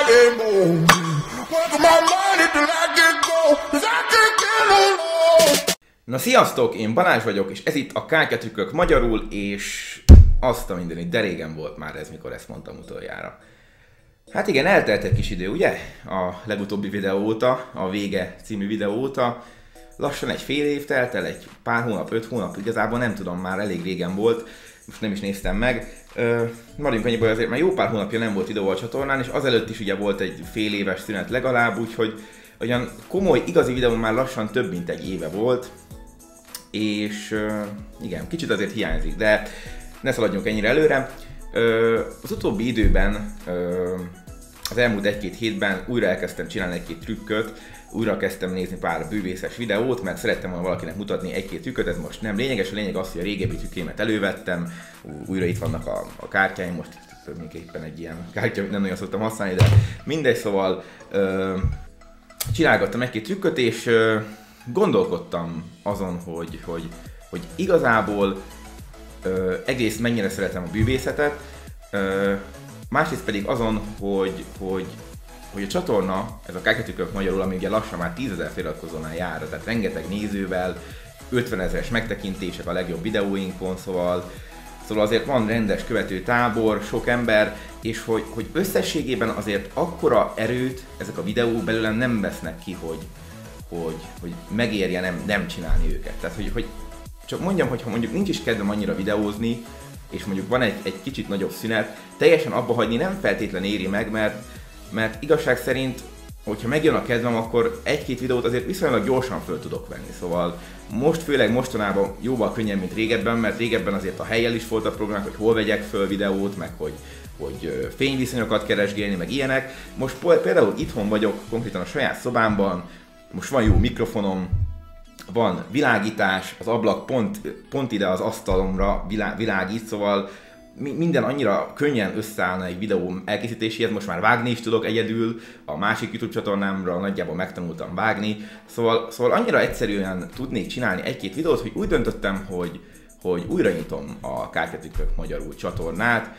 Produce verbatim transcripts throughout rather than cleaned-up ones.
ain't gonna work my money till I get go, 'cause I can't get no more. Na sziasztok, én Balázs vagyok, és ez itt a Kártyatrükkök magyarul, és azt a mindenit, de régen volt már ez, mikor ezt mondtam utoljára. Hát igen, eltelt egy kis idő, ugye? A legutóbbi videó óta, a Vége című videó óta. Lassan egy fél év telt el, egy pár hónap, öt hónap, igazából nem tudom, már elég régen volt. Most nem is néztem meg. Ö, maradjunk annyiból, azért már jó pár hónapja nem volt videó a csatornán, és azelőtt is ugye volt egy fél éves szünet legalább, úgyhogy olyan komoly, igazi videó már lassan több mint egy éve volt. És ö, igen, kicsit azért hiányzik, de ne szaladjunk ennyire előre. Ö, az utóbbi időben, ö, az elmúlt egy-két hétben újra elkezdtem csinálni egy-két trükköt, újra kezdtem nézni pár bűvészes videót, mert szerettem volna valakinek mutatni egy-két trükköt, ez most nem lényeges, a lényeg az, hogy a régebbi trükkémet elővettem, újra itt vannak a, a kártyáim, most tulajdonképpen egy ilyen kártya, nem nagyon szoktam használni, de mindegy, szóval ö, csinálgattam egy-két trükköt, és ö, gondolkodtam azon, hogy, hogy, hogy igazából ö, egyrészt mennyire szeretem a bűvészetet, ö, másrészt pedig azon, hogy, hogy, hogy a csatorna, ez a Kártyatrükkök magyarul, ami ugye lassan már tízezer feliratkozónál jár, tehát rengeteg nézővel, ötvenezeres megtekintések a legjobb videóinkon, szóval, szóval azért van rendes követő tábor, sok ember, és hogy, hogy összességében azért akkora erőt ezek a videók belőlem nem vesznek ki, hogy, hogy, hogy megérje nem, nem csinálni őket. Tehát, hogy, hogy csak mondjam, hogy ha mondjuk nincs is kedvem annyira videózni, és mondjuk van egy, egy kicsit nagyobb szünet, teljesen abba hagyni nem feltétlen éri meg, mert, mert igazság szerint, hogyha megjön a kedvem, akkor egy-két videót azért viszonylag gyorsan föl tudok venni. Szóval most, főleg mostanában jóval könnyebb, mint régebben, mert régebben azért a hellyel is volt a problémák, hogy hol vegyek föl videót, meg hogy, hogy fényviszonyokat keresgélni, meg ilyenek. Most például itthon vagyok, konkrétan a saját szobámban, most van jó mikrofonom, van világítás, az ablak pont, pont ide az asztalomra vilá, világít, szóval minden annyira könnyen összeállna egy videó elkészítéséhez, most már vágni is tudok egyedül, a másik YouTube csatornámra nagyjából megtanultam vágni, szóval, szóval annyira egyszerűen tudnék csinálni egy-két videót, hogy úgy döntöttem, hogy, hogy újra nyitom a Kártyatrükkök magyarul csatornát.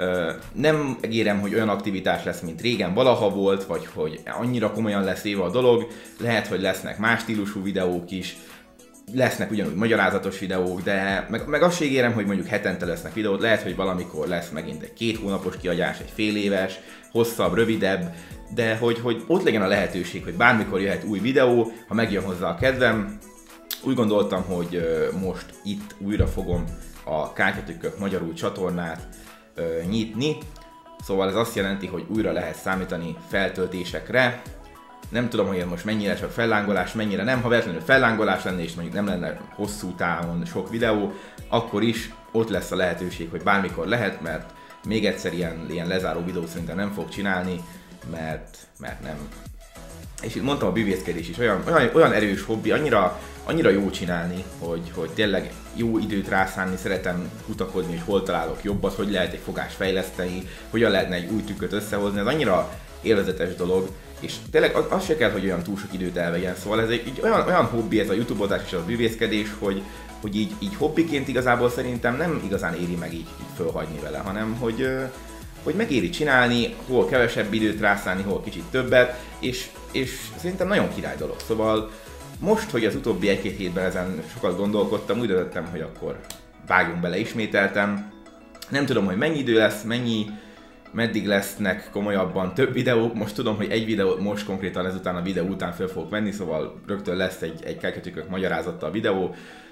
Nem ígérem, hogy olyan aktivitás lesz, mint régen valaha volt, vagy hogy annyira komolyan lesz éve a dolog, lehet, hogy lesznek más stílusú videók is, lesznek ugyanúgy magyarázatos videók, de meg, meg azt ígérem, hogy mondjuk hetente lesznek videók, lehet, hogy valamikor lesz megint egy két hónapos kiadás, egy fél éves, hosszabb, rövidebb, de hogy, hogy ott legyen a lehetőség, hogy bármikor jöhet új videó, ha megjön hozzá a kedvem. Úgy gondoltam, hogy most itt újra fogom a Kártyatrükkök magyarul csatornát nyitni, szóval ez azt jelenti, hogy újra lehet számítani feltöltésekre. Nem tudom, hogy ez most mennyire csak fellángolás, mennyire nem. Ha véletlenül fellángolás lenne, és mondjuk nem lenne hosszú távon sok videó, akkor is ott lesz a lehetőség, hogy bármikor lehet, mert még egyszer ilyen, ilyen lezáró videót szerintem nem fog csinálni, mert, mert nem. És itt mondtam, a bűvészkedés is olyan, olyan, olyan erős hobbi, annyira, annyira jó csinálni, hogy, hogy tényleg jó időt rászánni, szeretem kutakodni, hogy hol találok jobbat, hogy lehet egy fogást fejleszteni, hogyan lehetne egy új trükköt összehozni, ez annyira élvezetes dolog, és tényleg az, az se kell, hogy olyan túl sok időt elvegyen, szóval ez egy, egy olyan, olyan hobbi ez a YouTube-ozás és a bűvészkedés, hogy, hogy így, így hobbiként igazából szerintem nem igazán éri meg így, így fölhagyni vele, hanem hogy, hogy megéri csinálni, hol kevesebb időt rászánni, hol kicsit többet, és, és szerintem nagyon király dolog. Szóval most, hogy az utóbbi egy-két hétben ezen sokat gondolkodtam, úgy döntöttem, hogy akkor vágjunk bele ismételtem. Nem tudom, hogy mennyi idő lesz, mennyi, meddig lesznek komolyabban több videók. Most tudom, hogy egy videót most konkrétan ezután a videó után fel fogok venni, szóval rögtön lesz egy, egy Kártyatrükkök magyarázattal a videó.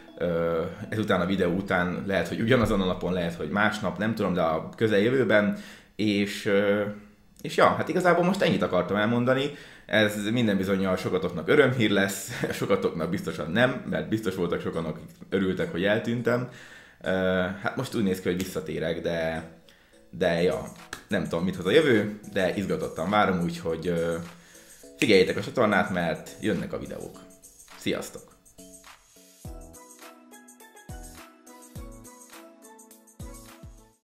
Ezután a videó után lehet, hogy ugyanazon a napon, lehet, hogy másnap, nem tudom, de a közeljövőben. És, és ja, hát igazából most ennyit akartam elmondani. Ez minden bizonnyal sokatoknak örömhír lesz, sokatoknak biztosan nem, mert biztos voltak sokan, akik örültek, hogy eltűntem. Hát most úgy néz ki, hogy visszatérek, de, de ja, nem tudom, mit hoz a jövő, de izgatottan várom, úgyhogy figyeljétek a csatornát, mert jönnek a videók. Sziasztok!